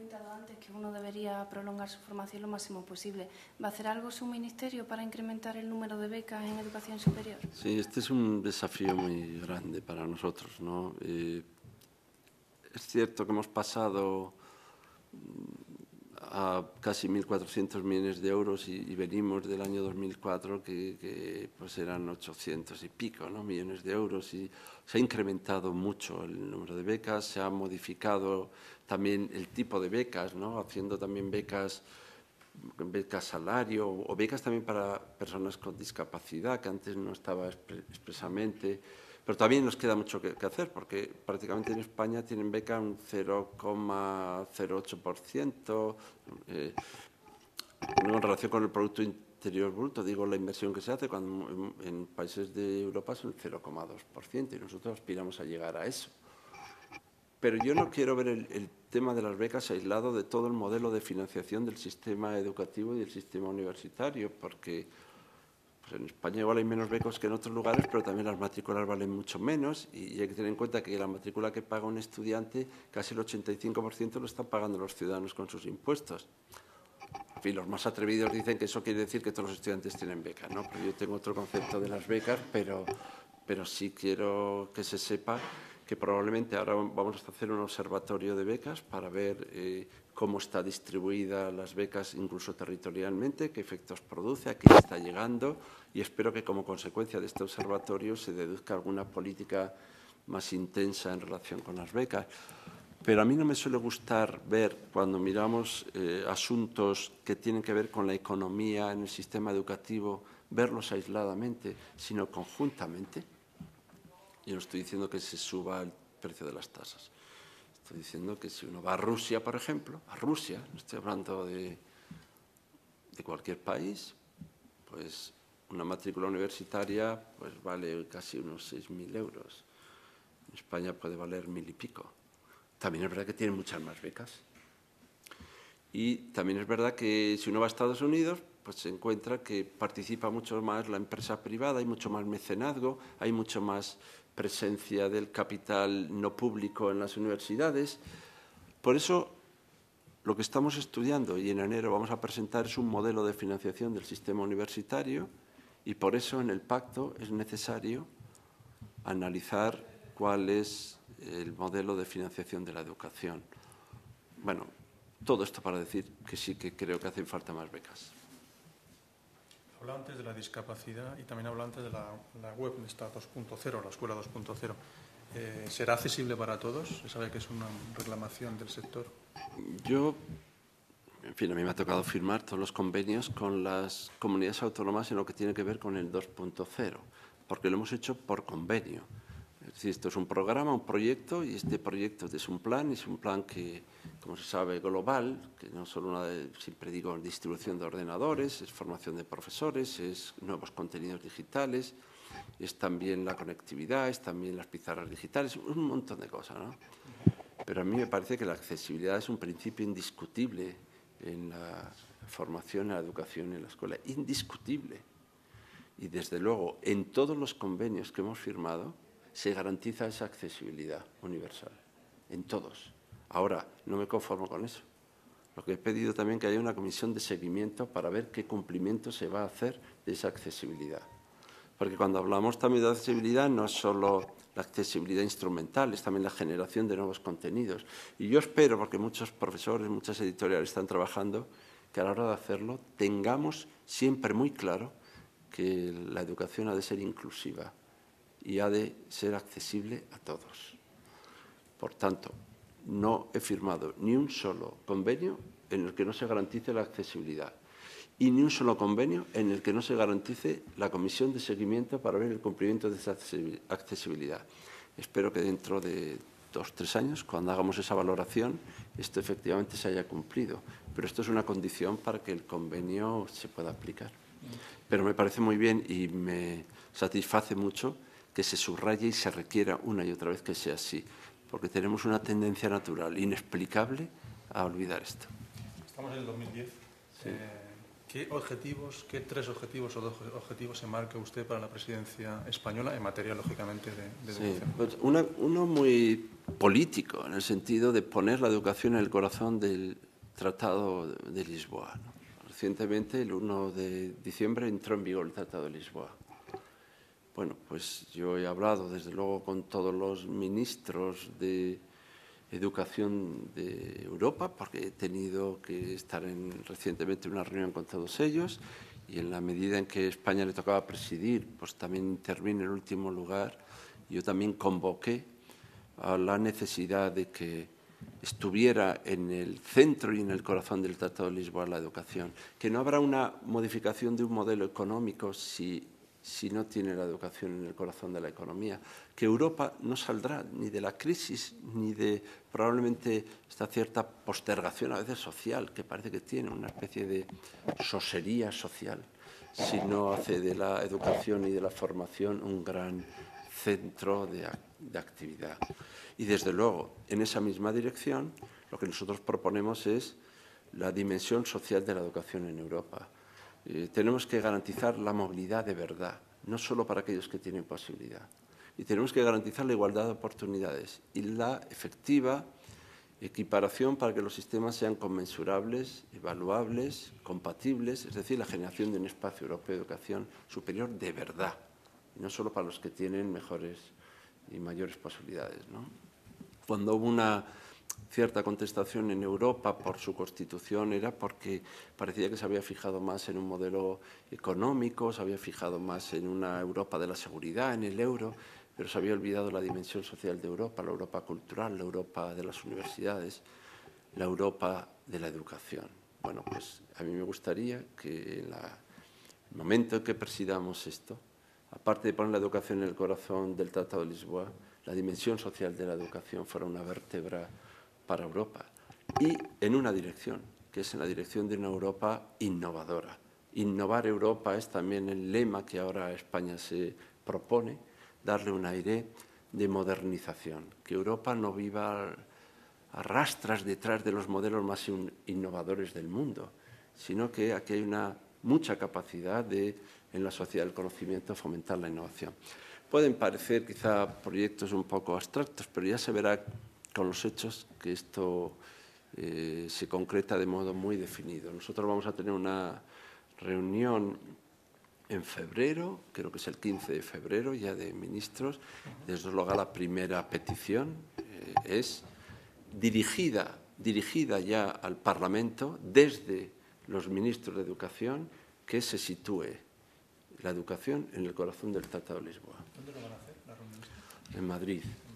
comentado antes que uno debería prolongar su formación lo máximo posible. ¿Va a hacer algo su ministerio para incrementar el número de becas en educación superior? Sí, este es un desafío muy grande para nosotros, ¿no? Es cierto que hemos pasado a casi 1.400 millones de euros y venimos del año 2004 que pues eran 800 y pico, ¿no?, millones de euros, y se ha incrementado mucho el número de becas, se ha modificado también el tipo de becas, ¿no?, haciendo también becas salario o becas también para personas con discapacidad, que antes no estaba expresamente. Pero también nos queda mucho que hacer, porque prácticamente en España tienen beca un 0,08%, en relación con el Producto Interior Bruto, digo la inversión que se hace, cuando en países de Europa son el 0,2%, y nosotros aspiramos a llegar a eso. Pero yo no quiero ver el tema de las becas aislado de todo el modelo de financiación del sistema educativo y del sistema universitario, porque pues en España igual hay menos becas que en otros lugares, pero también las matrículas valen mucho menos, y hay que tener en cuenta que la matrícula que paga un estudiante, casi el 85% lo están pagando los ciudadanos con sus impuestos. En fin, los más atrevidos dicen que eso quiere decir que todos los estudiantes tienen becas, ¿no? Pero yo tengo otro concepto de las becas, pero sí quiero que se sepa que probablemente ahora vamos a hacer un observatorio de becas para ver cómo está distribuida las becas, incluso territorialmente, qué efectos produce, a quién está llegando, y espero que como consecuencia de este observatorio se deduzca alguna política más intensa en relación con las becas. Pero a mí no me suele gustar ver, cuando miramos asuntos que tienen que ver con la economía en el sistema educativo, verlos aisladamente, sino conjuntamente. Yo no estoy diciendo que se suba el precio de las tasas. Estoy diciendo que si uno va a Rusia, por ejemplo, a Rusia, no estoy hablando de cualquier país, pues una matrícula universitaria pues vale casi unos 6.000 euros. En España puede valer 1.000 y pico. También es verdad que tienen muchas más becas. Y también es verdad que si uno va a Estados Unidos, pues se encuentra que participa mucho más la empresa privada, hay mucho más mecenazgo, hay mucho más presencia del capital no público en las universidades. Por eso, lo que estamos estudiando, y en enero vamos a presentar, es un modelo de financiación del sistema universitario, y por eso en el pacto es necesario analizar cuál es el modelo de financiación de la educación. Bueno, todo esto para decir que sí que creo que hacen falta más becas. Habla antes de la discapacidad y también habla antes de la web de esta 2.0, la escuela 2.0. ¿Será accesible para todos? Se sabe que es una reclamación del sector. Yo, en fin, a mí me ha tocado firmar todos los convenios con las comunidades autónomas en lo que tiene que ver con el 2.0, porque lo hemos hecho por convenio. Es decir, esto es un programa, un proyecto, y este proyecto es un plan que, como se sabe, global, que no solo siempre digo, distribución de ordenadores, es formación de profesores, es nuevos contenidos digitales, es también la conectividad, es también las pizarras digitales, un montón de cosas, ¿no? Pero a mí me parece que la accesibilidad es un principio indiscutible en la formación, en la educación, en la escuela, indiscutible. Y desde luego, en todos los convenios que hemos firmado, se garantiza esa accesibilidad universal, en todos. Ahora, no me conformo con eso. Lo que he pedido también es que haya una comisión de seguimiento para ver qué cumplimiento se va a hacer de esa accesibilidad. Porque cuando hablamos también de accesibilidad, no es solo la accesibilidad instrumental, es también la generación de nuevos contenidos. Y yo espero, porque muchos profesores, muchas editoriales están trabajando, que a la hora de hacerlo tengamos siempre muy claro que la educación ha de ser inclusiva y ha de ser accesible a todos. Por tanto, no he firmado ni un solo convenio en el que no se garantice la accesibilidad y ni un solo convenio en el que no se garantice la comisión de seguimiento para ver el cumplimiento de esa accesibilidad. Espero que dentro de 2 o 3 años, cuando hagamos esa valoración, esto efectivamente se haya cumplido. Pero esto es una condición para que el convenio se pueda aplicar. Pero me parece muy bien y me satisface mucho que se subraye y se requiera una y otra vez que sea así, porque tenemos una tendencia natural, inexplicable, a olvidar esto. Estamos en el 2010. Sí. ¿Qué 3 objetivos o 2 objetivos se marca usted para la presidencia española en materia, lógicamente, de educación? Sí, pues uno muy político, en el sentido de poner la educación en el corazón del Tratado de Lisboa, ¿no? Recientemente, el 1 de diciembre, entró en vigor el Tratado de Lisboa. Bueno, pues yo he hablado, desde luego, con todos los ministros de Educación de Europa, porque he tenido que estar recientemente en una reunión con todos ellos, y en la medida en que España le tocaba presidir, pues también intervine en último lugar. Yo también convoqué a la necesidad de que estuviera en el centro y en el corazón del Tratado de Lisboa la educación, que no habrá una modificación de un modelo económico si no tiene la educación en el corazón de la economía, que Europa no saldrá ni de la crisis ni de probablemente esta cierta postergación a veces social que parece que tiene, una especie de sosería social, si no hace de la educación y de la formación un gran centro de actividad. Y desde luego, en esa misma dirección, lo que nosotros proponemos es la dimensión social de la educación en Europa. Tenemos que garantizar la movilidad de verdad, no solo para aquellos que tienen posibilidad. Y tenemos que garantizar la igualdad de oportunidades y la efectiva equiparación para que los sistemas sean conmensurables, evaluables, compatibles, es decir, la generación de un espacio europeo de educación superior de verdad, y no solo para los que tienen mejores y mayores posibilidades, ¿no? Cuando hubo una cierta contestación en Europa por su constitución era porque parecía que se había fijado más en un modelo económico, se había fijado más en una Europa de la seguridad, en el euro, pero se había olvidado la dimensión social de Europa, la Europa cultural, la Europa de las universidades, la Europa de la educación. Bueno, pues a mí me gustaría que en el momento en que presidamos esto, aparte de poner la educación en el corazón del Tratado de Lisboa, la dimensión social de la educación fuera una vértebra para Europa, y en una dirección, que es en la dirección de una Europa innovadora. Innovar Europa es también el lema que ahora España se propone, darle un aire de modernización, que Europa no viva a rastras detrás de los modelos más innovadores del mundo, sino que aquí hay mucha capacidad de, en la sociedad del conocimiento, fomentar la innovación. Pueden parecer quizá proyectos un poco abstractos, pero ya se verá con los hechos que esto se concreta de modo muy definido. Nosotros vamos a tener una reunión en febrero, creo que es el 15 de febrero, ya de ministros. Desde luego la primera petición es dirigida ya al Parlamento desde los ministros de Educación, que se sitúe la educación en el corazón del Tratado de Lisboa. ¿Dónde lo van a hacer, la reunión? En Madrid.